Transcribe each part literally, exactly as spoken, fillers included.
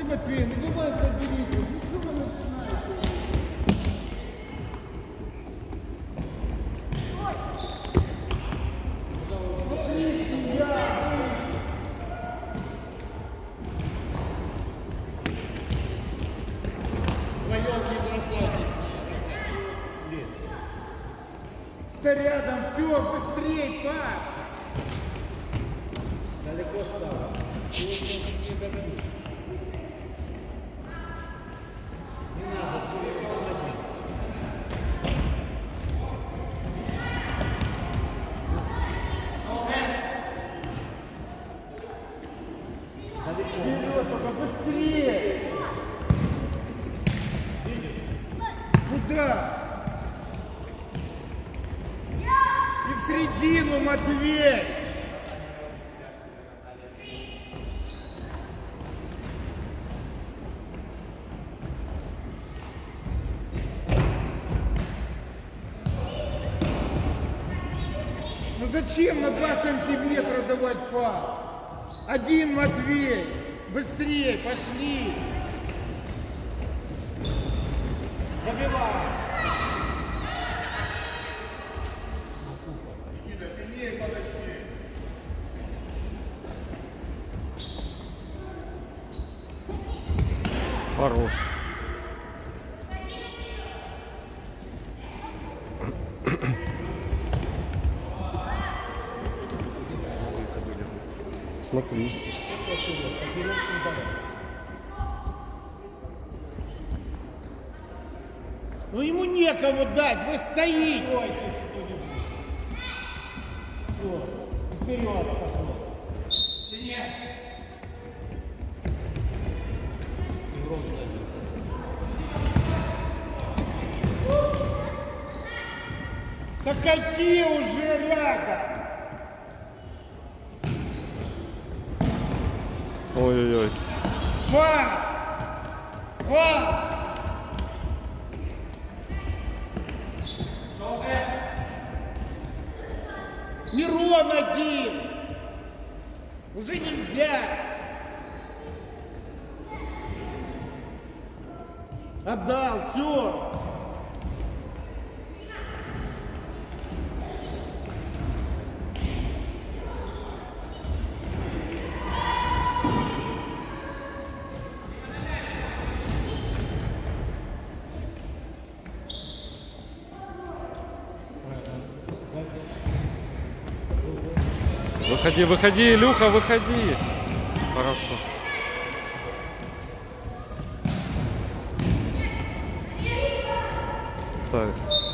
Смотри, Матвей, ну давай соберитесь. Ну что вы начинаете? Смотрите, я... Вдвоем не бросайтесь. Да рядом, все, быстрей, пас! Далеко стало. Не добьют. Не надо, ты помоги. Далеко. Вперед, пока быстрее! Видишь? Куда? И в середину, Матвей! Ну зачем на два сантиметра давать пас? Один, Матвей! Быстрее, пошли! Забивай. Никита, сильнее подошли. Хорош. Смотри. Ну ему некому дать, вы стоите. Стойте что-нибудь. Все, вперед пошел. Сильнее. Игрок сзади. Да кати уже рядом. Ой-ой-ой. Пас! Пас! Мирон один! Уже нельзя! Отдал, все! Выходи, выходи, Илюха, выходи. Хорошо. Так.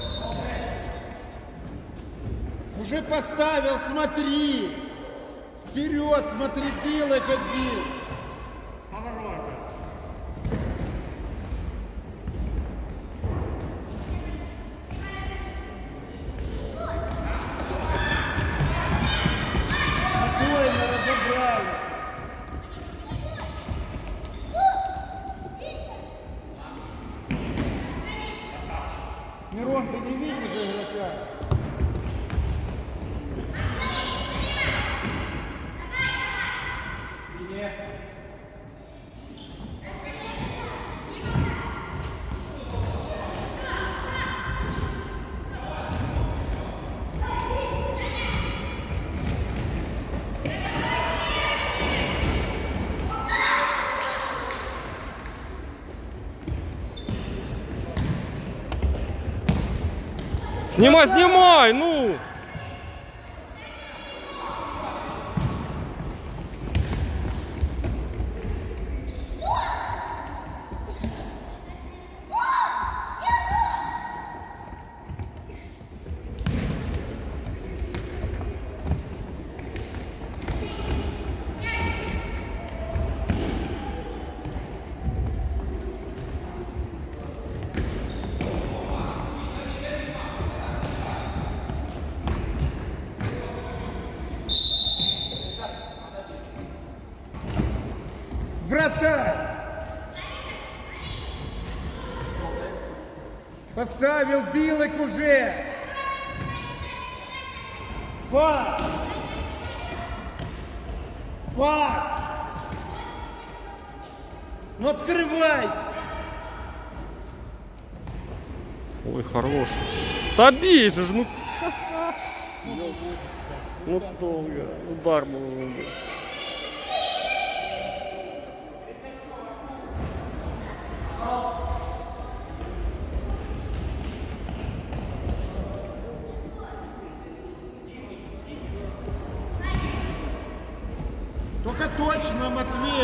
Уже поставил, смотри! Вперед, смотри, Билыч один! Повороты. Спокойно разобрали! Мирон, ты не видишь игрока? Снимай, снимай, ну! Вратарь! Поставил Билык уже! Пас! Пас! Ну открывай! Ой, хорош. Да бей же, ну. Ну долго. Удар был. Только точно, Матвей!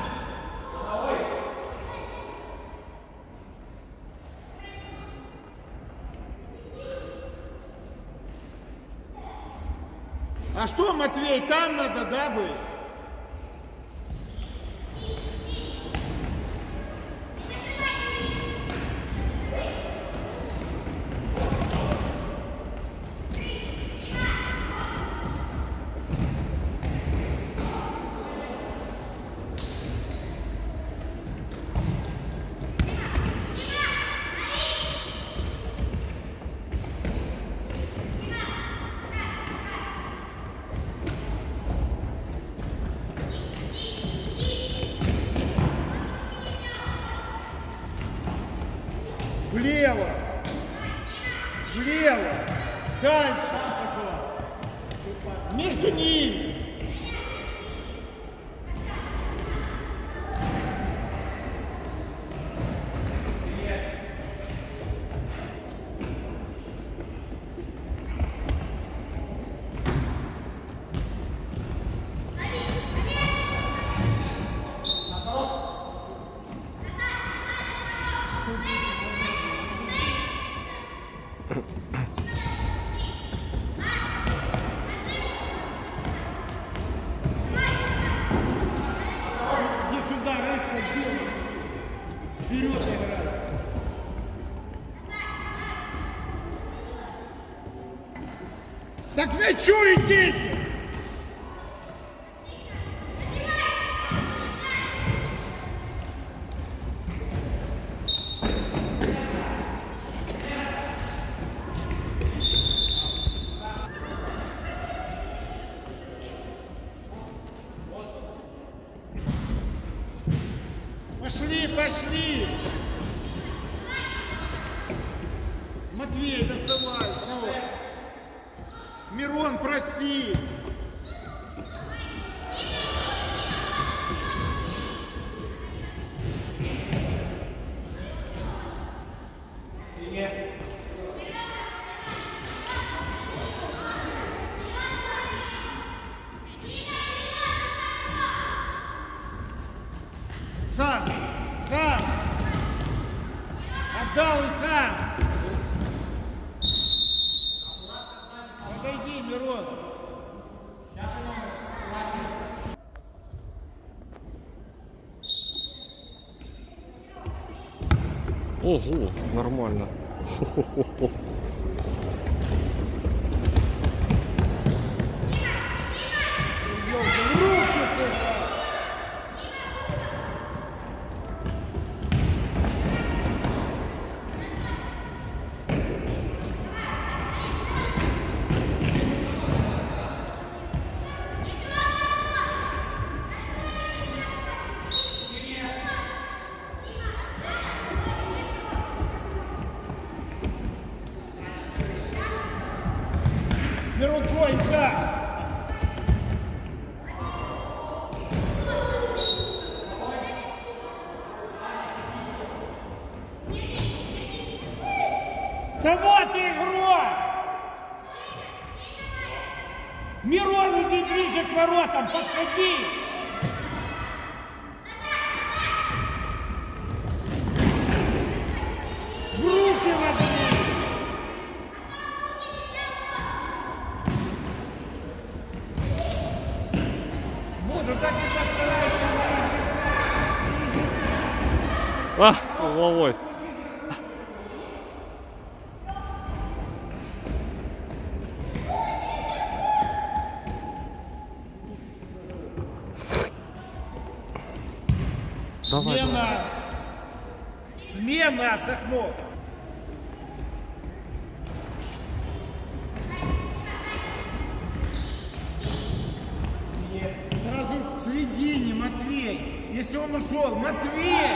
А что, Матвей, там надо, да, быть? Влево! Влево! Дальше! Между ними! Иди сюда, резко, вперед играй. Так к мячу идите! Пошли, пошли! Матвей, доставай, все. Мирон, проси. Сам, сам. Отдал и сам. Подойди, Мирон. Ого, нормально. Мирон, твой, за. Да вот игрок! Мирон, иди ближе к воротам, подходи! В руки возьми! Буду так и постарайся. А, головой. Давай, Смена! давай. Смена, Сахно! Сразу в середине, Матвей! Если он ушел, Матвей!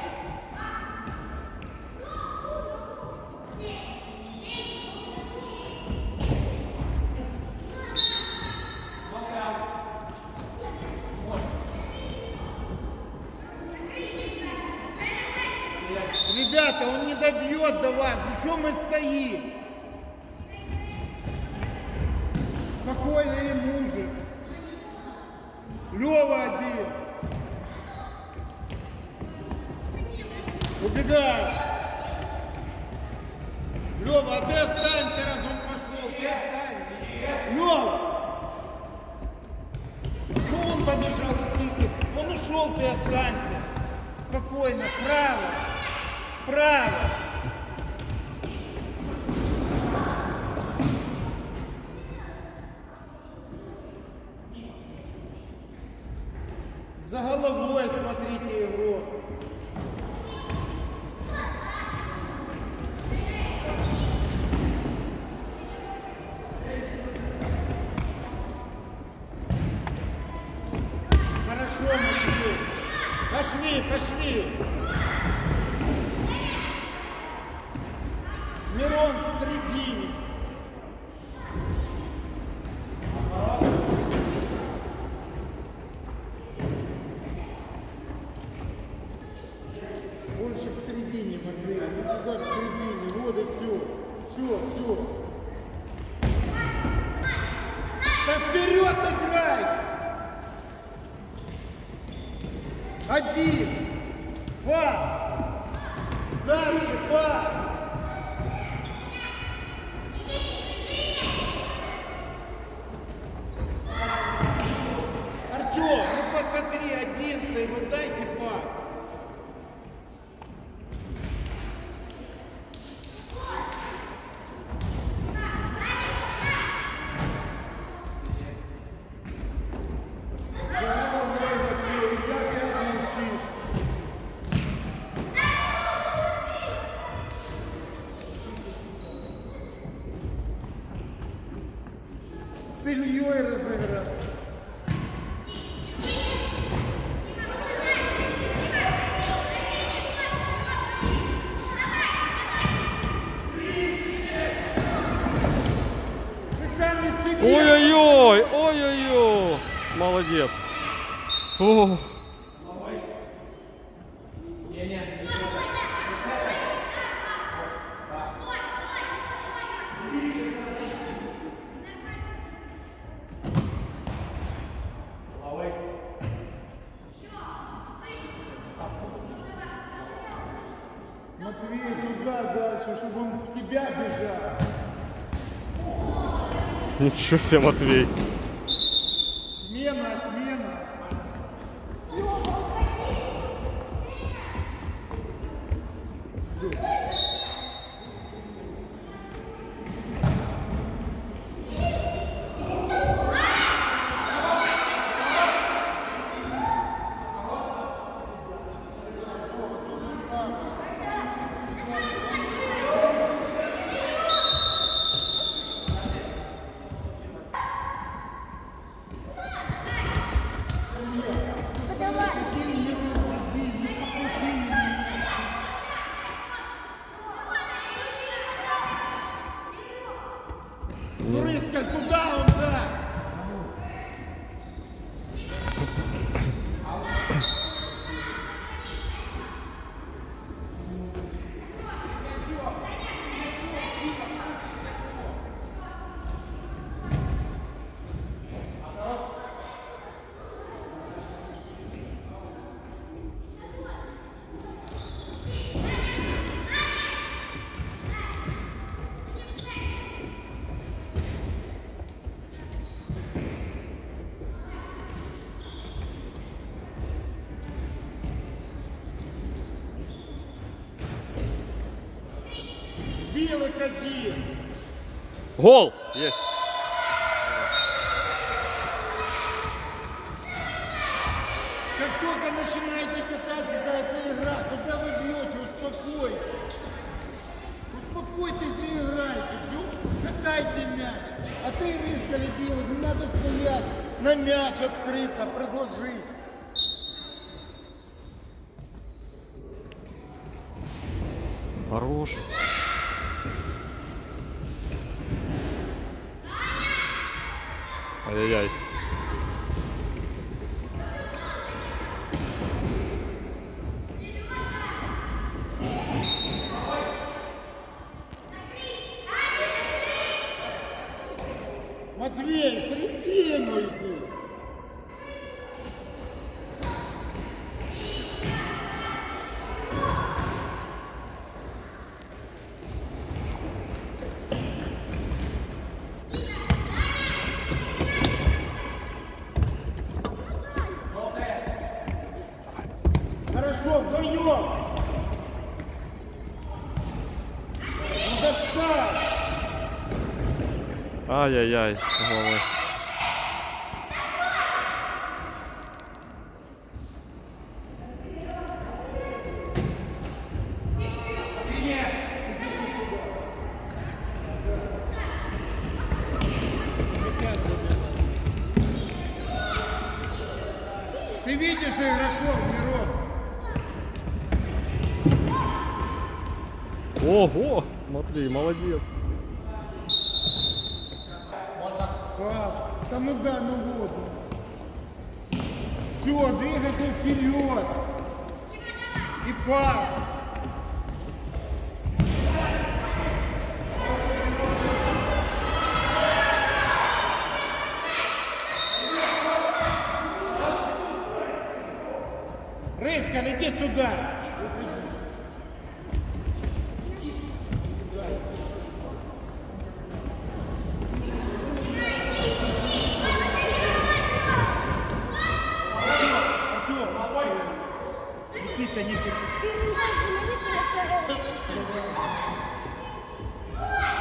Ребята, он не добьет до вас. Ну что мы стоим? Спокойно ему же. Лёва один. Убегай. Лёва, а ты останься, раз он пошел. Ты останься. Лёва. Ну он побежал какие-то. Он ушел, ты останься. Спокойно, вправо. Вправо. За головой смотрите игру. Хорошо, Матвей. Пошли, пошли. Мирон в середине. Больше в середине, Матвей. Ну туда в середине. Вот и все. Все, все. Да вперед играй! Один. Пас. Дальше пас. Артем, ну посмотри, одиннадцатый, вот дайте пас. С Ильей разыграл. Ой-ой-ой, ой-ой-ой. Молодец. О. Матвей, туда дальше, чтобы он в тебя бежал. Ничего себе, Матвей. Смена, смена. Рыскаль, куда он даст? Белый один. Гол! Есть. Как только начинаете катать какая-то игра, куда вы бьете, успокойтесь. Успокойтесь и играйте. Все, катайте мяч. А ты, Рыскаль, Белый, не надо стоять. На мяч открыться, предложить. Хорош. Ай-яй-яй. Матвей, середину иди. Хорошо, вдвоем. Ну, достань. Ай-яй-яй. Головой. Ты видишь игроков, Мирон? Ого! Матвей, молодец. Пас. Да ну да, ну вот. Все, двигайся вперед. И пас. Рыскаль, иди сюда. Никита, Никита.